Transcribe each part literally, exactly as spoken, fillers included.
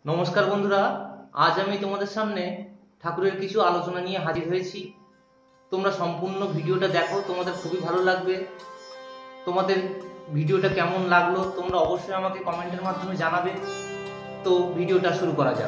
নমস্কার বন্ধুরা, আজ আমি তোমাদের সামনে ঠাকুরের কিছু আলোচনা নিয়ে হাজির হয়েছি। তোমরা সম্পূর্ণ ভিডিওটা দেখো, তোমাদের খুবই ভালো লাগবে। তোমাদের ভিডিওটা কেমন লাগলো তোমরা অবশ্যই আমাকে কমেন্টের মাধ্যমে জানাবে। তো ভিডিওটা শুরু করা যাক।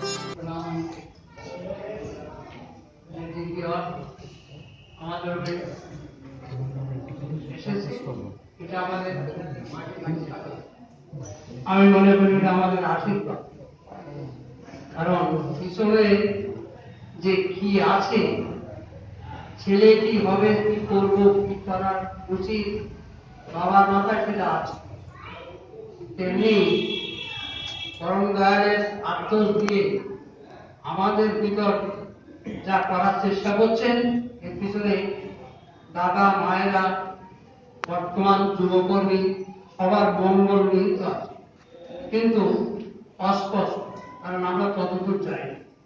আমি মনে করি এটা আমাদের আশীর্বাদ, কারণ পিছনে যে কি আছে, ছেলে কি হবে, কি করবো, কি করার উচিত, বাবার মাথায় সেটা আছে। তেমনি পরম দয়ালের আত্মোষ দিয়ে আমাদের ভিতর যা করার চেষ্টা করছেন, এর পিছনে দাদা মায়েরা, বর্তমান যুবকর্মী সবার মঙ্গল নিহিত আছে, কিন্তু অস্পষ্ট, কারণ আমরা ততদূর যাই।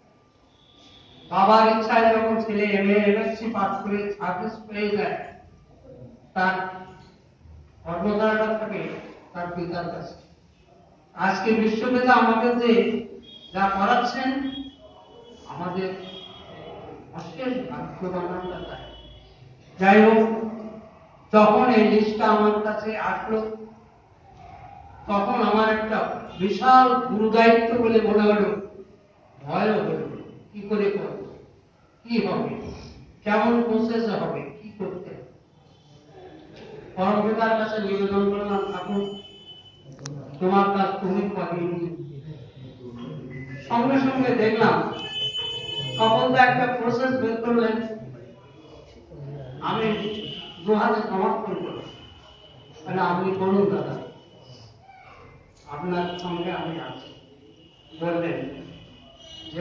বাবার ইচ্ছায় যখন ছেলে এম এ এমএসসি পাস করে সার্ভিস পেয়ে যায়, তার কর্মধারাটা থাকে তার পিতার কাছে। আজকে বিশ্বপিতা আমাদের যে যা করাচ্ছেন, আমাদের অশেষ ভাগ্যবান আমরা তাই। যাই হোক, যখন এই লিস্টটা আমার কাছে আসলো, তখন আমার একটা বিশাল গুরুদায়িত্ব বলে মনে হলো, ভয়ও হলো। কি করে করব, কি হবে, কেমন প্রসেস হবে, কি করতে হবে। পরম পিতার কাছে নিবেদন করলাম, ঠাকুর তোমার কাজ তুমি করিয়ে নিও। সঙ্গে সঙ্গে দেখলাম সকলটা একটা প্রসেস বের করলেন। আমি দু হাতে সমর্থন করলাম, মানে আপনি করুন দাদা, আপনার সঙ্গে আমি আছি। বললেন যে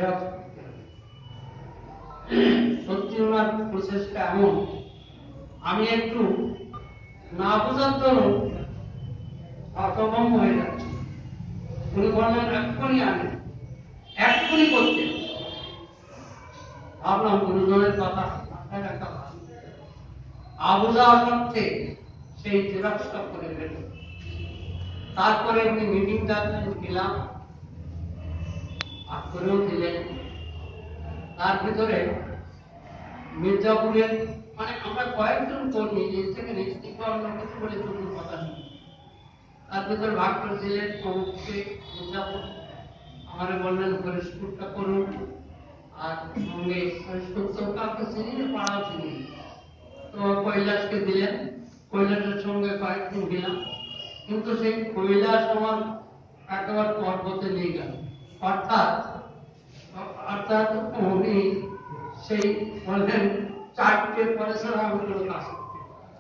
সত্যি ওনার প্রসেসটা এমন, আমি একটু না বোঝার জন্য অসম্ভব হয়ে যাচ্ছে। উনি বললেন এক্ষুনি আনে, এক্ষুনি করতে। ভাবলাম গুরুজনের কথা মাথায় রাখা ভালো। আবুজা অর্থে সেই জেরক্সটা করে গেল। তারপরে উনি মিটিংটা গেলাম, আর করেও দিলেন। তার ভিতরে মির্জাপুরের, মানে আমরা কয়েকজন কর্মী এর থেকে নিশ্চিত অন্য কিছু বলে চলুন কথা নেই। তার ভিতরে ভাগ করে দিলেন সমুখে মির্জাপুর। আমারে বললেন হরিশপুরটা করুন, আর সঙ্গে হরিশপুর তো কাউকে চিনি না, পাড়াও চিনি। তো কৈলাসকে দিলেন, কৈলাসের সঙ্গে কয়েকদিন দিলাম, কিন্তু সেই কৈলাস আমার একেবারে পর্বতে নিয়ে গেল। অর্থাৎ অর্থাৎ উনি সেই বললেন চারটের পরে ছাড়া আমি কোনো কাজ করতে।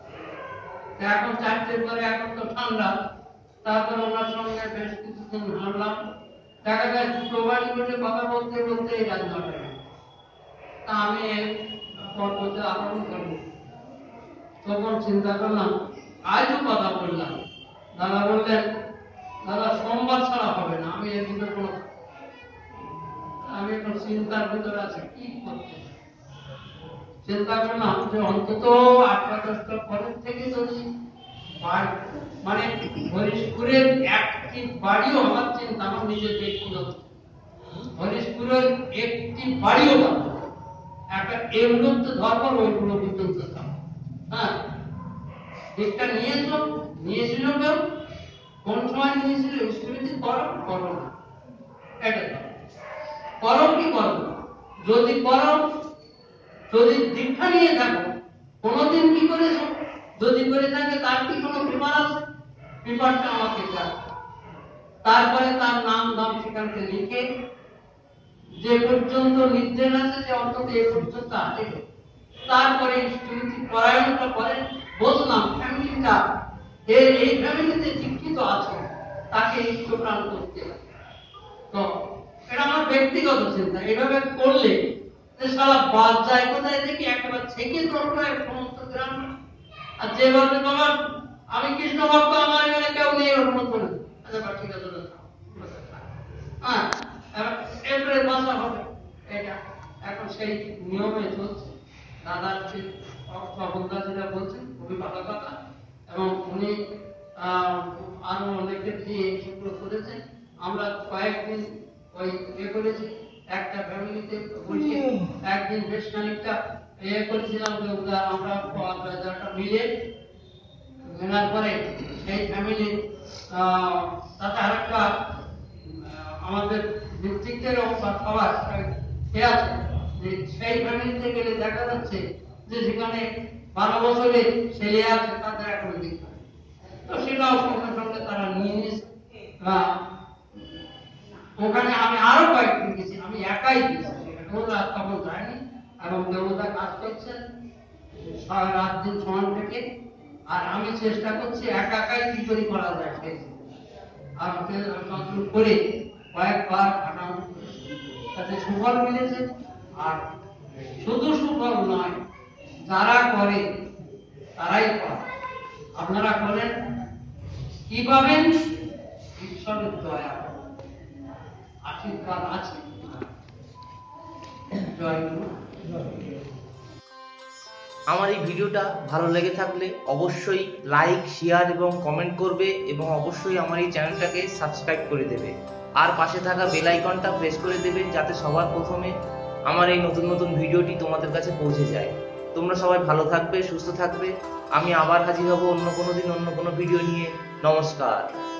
এখন চারটের পরে, এখন তো ঠান্ডা, তারপর ওনার সঙ্গে বেশ কিছুদিন হারলাম। দেখা যায় দুটো বাড়ি বসে কথা বলতে বলতে এই রাত নটা গেল। তা আমি পর্বতে আরোহণ করবো, তখন চিন্তা করলাম আজও কথা বললাম। দাদা বললেন, দাদা সোমবার ছাড়া হবে না। আমি এর ভিতরে কোনো, আমি এখন চিন্তার ভিতরে আছি কি করতে। চিন্তা করলাম যে অন্তত আটটা দশটা পরের থেকে যদি মানে হরিশপুরের একটি বাড়িও আমার চিন্তা, আমার নিজের ব্যক্তিগত, হরিশপুরের একটি বাড়িও পাবো একটা এমনুক্ত ধর্ম ওইগুলো পর্যন্ত। হ্যাঁ, দিকটা নিয়েছিল, নিয়েছিল কেউ, কোন সময় নিয়েছিল, স্মৃতি করো করো না, এটা করো কি করো। যদি করো, যদি দীক্ষা নিয়ে থাকো, কোনদিন কি করেছো, যদি করে থাকে তার কি কোনো পেপার আছে, পেপারটা আমাকে চাই। তারপরে তার নাম দাম সেখানে লিখে, যে পর্যন্ত নির্দেশ আছে যে অন্তত এ পর্যন্ত আসে, তারপরে স্মৃতি পরায়ণটা করেন। বললাম ফ্যামিলিটা, এই ফ্যামিলিতে শিক্ষিত আছে, তাকে ইষ্টপ্রাণ করতে হবে। তো এটা আমার ব্যক্তিগত চিন্তা। এভাবে করলে সারা বাদ যায় কোথায় দেখি, একেবারে থেকে দরকার সমস্ত গ্রাম। আর যেভাবে তোমার আমি কৃষ্ণ ভক্ত, আমার এখানে কেউ নেই ওরকম করে, আচ্ছা ঠিক আছে, হ্যাঁ এরপরে বাসা হবে। এটা এখন সেই নিয়মে চলছে। দাদার সফলতা যেটা বলছেন খুবই ভালো কথা, এবং উনি আরো অনেকে দিয়ে সেগুলো করেছেন। আমরা কয়েকদিন ওই ইয়ে করেছি একটা ফ্যামিলিতে বসে একদিন বেশ খানিকটা ইয়ে করেছিলাম যে ওরা আমরা যারা মিলে মেলার পরে সেই ফ্যামিলি তাতে আরেকটা আমাদের নেতৃত্বেরও সবার সে আছে যে সেই ফ্যামিলিতে গেলে দেখা যাচ্ছে যে যেখানে বারো বছরে ছেলে আছে তাদের এখন দিতে হয়। তো সেটাও সঙ্গে সঙ্গে তারা নিয়ে নিয়েছে। ওখানে আমি আরো কয়েকদিন গেছি, আমি একাই গেছি, ওরা তখন যায়নি এবং দেবতা কাজ করছেন সারা রাত দিন সমান থেকে। আর আমি চেষ্টা করছি একা একাই কি করে করা যায় সেই আর যন্ত্র করে কয়েকবার ঘটানো তাতে সুফল মিলেছে। আর শুধু সুফল নয়, যারা করে তারাই পায়। আপনারা করেন কি পাবেন? ঈশ্বরের দয়া, আশীর্বাদ আছে। জয় গুরু। আমার এই ভিডিওটা ভালো লেগে থাকলে অবশ্যই লাইক, শেয়ার এবং কমেন্ট করবে এবং অবশ্যই আমার এই চ্যানেলটাকে সাবস্ক্রাইব করে দেবে। আর পাশে থাকা বেল আইকনটা প্রেস করে দেবে যাতে সবার প্রথমে আমার এই নতুন নতুন ভিডিওটি তোমাদের কাছে পৌঁছে যায়। তোমরা সবাই ভালো থাকবে, সুস্থ থাকবে। আমি আবার হাজির হব অন্য কোনো দিন অন্য কোনো ভিডিও নিয়ে। নমস্কার।